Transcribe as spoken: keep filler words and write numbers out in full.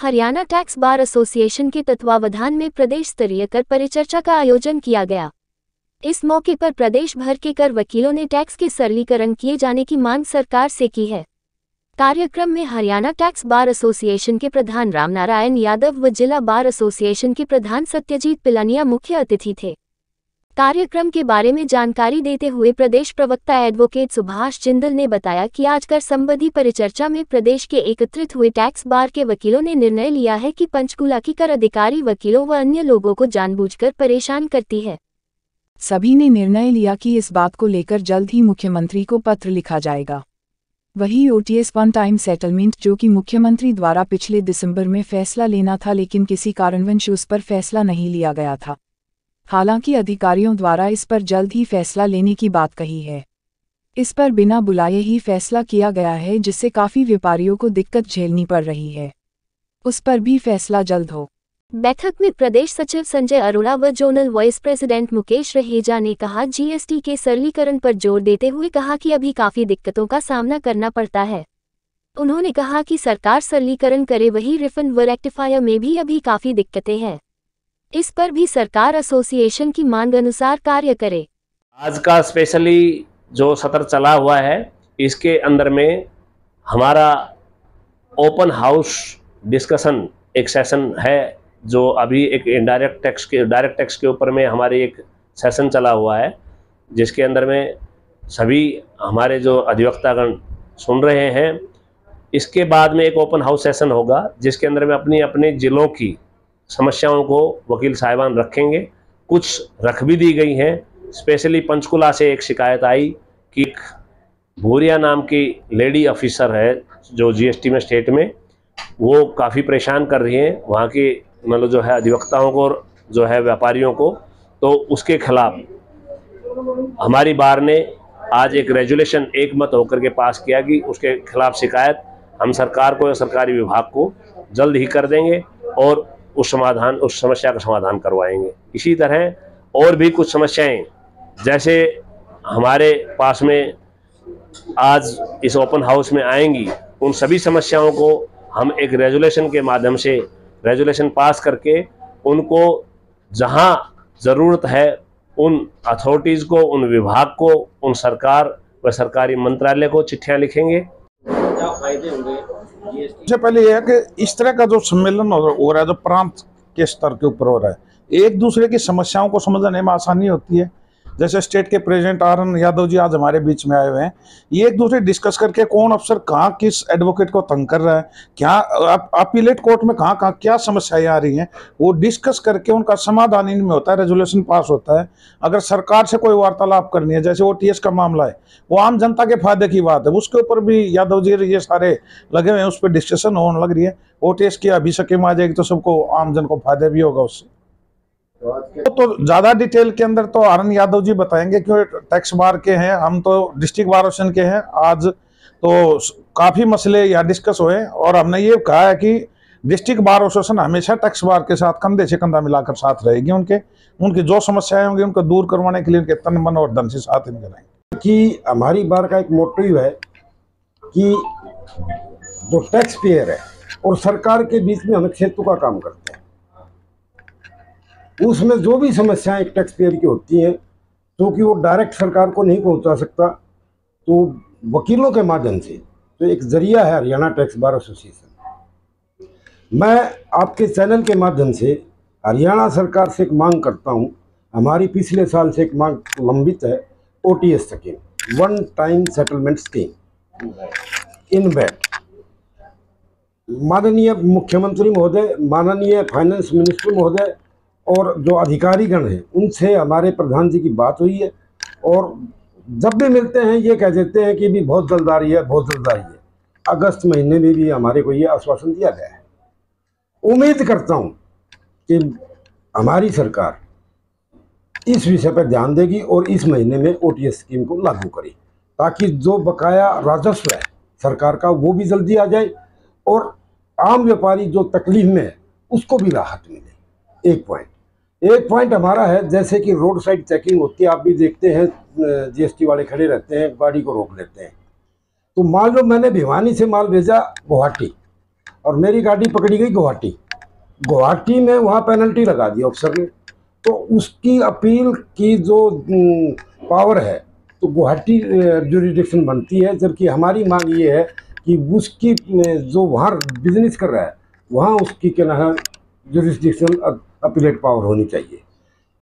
Haryana tax bar association के तत्वावधान में प्रदेश स्तरीय कर परिचर्चा का आयोजन किया गया। इस मौके पर प्रदेश भर के कर वकीलों ने टैक्स के सरलीकरण किए जाने की मांग सरकार से की है। कार्यक्रम में हरियाणा टैक्स बार एसोसिएशन के प्रधान रामनारायण यादव व जिला बार एसोसिएशन के प्रधान सत्यजीत पिलानिया मुख्य अतिथि थे। कार्यक्रम के बारे में जानकारी देते हुए प्रदेश प्रवक्ता एडवोकेट सुभाष जिंदल ने बताया कि आज कर संबंधी परिचर्चा में प्रदेश के एकत्रित हुए टैक्स बार के वकीलों ने निर्णय लिया है कि पंचकूला की कर अधिकारी वकीलों व अन्य लोगों को जानबूझकर परेशान करती है। सभी ने निर्णय लिया कि इस बात को लेकर जल्द ही मुख्यमंत्री को पत्र लिखा जाएगा। वही ओटीएस वन टाइम सेटलमेंट जो कि मुख्यमंत्री द्वारा पिछले दिसंबर में फैसला लेना था, लेकिन किसी कारणवश उस पर फैसला नहीं लिया गया था। हालांकि अधिकारियों द्वारा इस पर जल्द ही फैसला लेने की बात कही है। इस पर बिना बुलाए ही फैसला किया गया है, जिससे काफ़ी व्यापारियों को दिक्कत झेलनी पड़ रही है। उस पर भी फैसला जल्द हो। बैठक में प्रदेश सचिव संजय अरोड़ा व zonal vice president Mukesh Raheja ने कहा जीएसटी के सरलीकरण पर जोर देते हुए कहा कि अभी काफ़ी दिक्कतों का सामना करना पड़ता है। उन्होंने कहा कि सरकार सरलीकरण करे, वही रिफंड व रेक्टिफायर में भी अभी काफ़ी दिक्कतें हैं। इस पर भी सरकार एसोसिएशन की मांग अनुसार कार्य करे। आज का स्पेशली जो सत्र चला हुआ है, इसके अंदर में हमारा ओपन हाउस डिस्कशन एक सेशन है, जो अभी एक इनडायरेक्ट टैक्स के डायरेक्ट टैक्स के ऊपर में हमारे एक सेशन चला हुआ है, जिसके अंदर में सभी हमारे जो अधिवक्तागण सुन रहे हैं। इसके बाद में एक ओपन हाउस सेशन होगा, जिसके अंदर में अपनी अपने ज़िलों की समस्याओं को वकील साहिबान रखेंगे। कुछ रख भी दी गई हैं। स्पेशली पंचकुला से एक शिकायत आई कि एक भूरिया नाम की लेडी ऑफिसर है जो जीएसटी में स्टेट में, वो काफ़ी परेशान कर रही हैं वहाँ की मतलब जो है अधिवक्ताओं को, जो है व्यापारियों को। तो उसके खिलाफ हमारी बार ने आज एक रेजुलेशन एक मत होकर के पास किया कि उसके खिलाफ शिकायत हम सरकार को या सरकारी विभाग को जल्द ही कर देंगे और उस समाधान उस समस्या का समाधान करवाएंगे। इसी तरह और भी कुछ समस्याएं जैसे हमारे पास में आज इस ओपन हाउस में आएंगी, उन सभी समस्याओं को हम एक रेजुलेशन के माध्यम से रेजुलेशन पास करके उनको जहां ज़रूरत है उन अथॉरिटीज़ को, उन विभाग को, उन सरकार व सरकारी मंत्रालय को चिट्ठियां लिखेंगे। क्या फायदे होंगे? सबसे पहले यह है कि इस तरह का जो सम्मेलन हो रहा है, जो प्रांत के स्तर के ऊपर हो रहा है, एक दूसरे की समस्याओं को समझने में आसानी होती है। जैसे स्टेट के president R N Yadav ji आज हमारे बीच में आए हुए हैं, ये एक दूसरे डिस्कस करके कौन अफसर कहाँ किस एडवोकेट को तंग कर रहा है, क्या अपीलेट कोर्ट में कहाँ कहाँ क्या समस्याएं आ रही हैं, वो डिस्कस करके उनका समाधान इनमें होता है, रेजुलेशन पास होता है। अगर सरकार से कोई वार्तालाप करनी है, जैसे ओटीएस का मामला है, वो आम जनता के फायदे की बात है, उसके ऊपर भी यादव जी ये सारे लगे हुए हैं, उस पर डिस्कशन होने लग रही है। ओटीएस की अभी स्कीम आ जाएगी तो सबको, आम जन को फायदा भी होगा उससे। तो ज्यादा डिटेल के अंदर तो आर एन यादव जी बताएंगे, क्योंकि टैक्स बार के हैं, हम तो डिस्ट्रिक्ट बार एसोसिएशन के हैं। आज तो काफी मसले या डिस्कस हुए और हमने ये कहा है कि डिस्ट्रिक्ट बार एसोसिएशन हमेशा टैक्स बार के साथ कंधे से कंधा मिलाकर साथ रहेगी। उनके उनकी जो समस्याएं होंगी उनको दूर करवाने के लिए उनके तन मन और धन से साथ इनके रहेंगे। कि हमारी बार का एक मोटिव है कि जो टैक्स पेयर है और सरकार के बीच में हम एक सेतु का काम करते हैं। उसमें जो भी समस्याएं एक टैक्स पेयर की होती हैं, तो कि वो डायरेक्ट सरकार को नहीं पहुंचा सकता, तो वकीलों के माध्यम से तो एक जरिया है हरियाणा टैक्स बार एसोसिएशन। मैं आपके चैनल के माध्यम से हरियाणा सरकार से एक मांग करता हूं। हमारी पिछले साल से एक मांग लंबित है, OTS scheme, one time settlement scheme इन बैट। माननीय मुख्यमंत्री महोदय, माननीय फाइनेंस मिनिस्टर महोदय और जो अधिकारीगण हैं, उनसे हमारे प्रधान जी की बात हुई है और जब भी मिलते हैं ये कह देते हैं कि भी बहुत जल्द आ रही है, बहुत जल्द आ रही है। अगस्त महीने में भी हमारे को ये आश्वासन दिया गया है। उम्मीद करता हूँ कि हमारी सरकार इस विषय पर ध्यान देगी और इस महीने में ओटीएस स्कीम को लागू करे, ताकि जो बकाया राजस्व है सरकार का वो भी जल्दी आ जाए और आम व्यापारी जो तकलीफ में है उसको भी राहत मिले। एक पॉइंट एक पॉइंट हमारा है, जैसे कि रोड साइड चेकिंग होती है, आप भी देखते हैं जीएसटी वाले खड़े रहते हैं, गाड़ी को रोक लेते हैं। तो मान लो मैंने भिवानी से माल भेजा गुवाहाटी, और मेरी गाड़ी पकड़ी गई गुवाहाटी। गुवाहाटी में वहाँ पेनल्टी लगा दी ऑफिसर ने, तो उसकी अपील की जो पावर है तो गुवाहाटी जुरिडिक्शन बनती है, जबकि हमारी मांग ये है कि उसकी जो वहाँ बिजनेस कर रहा है वहाँ उसकी क्या ना जुरिडिक्शन अपीलेट पावर होनी चाहिए।